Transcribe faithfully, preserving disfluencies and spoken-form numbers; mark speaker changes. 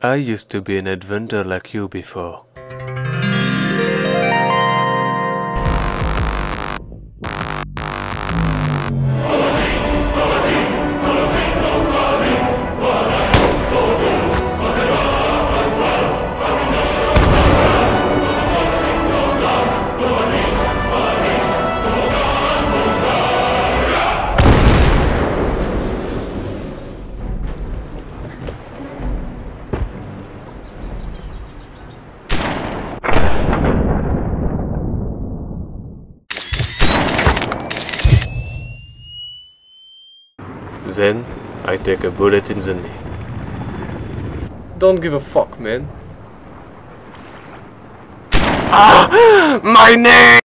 Speaker 1: I used to be an adventurer like you before. Then, I take a bullet in the knee.
Speaker 2: Don't give a fuck, man.
Speaker 1: Ah! My knee!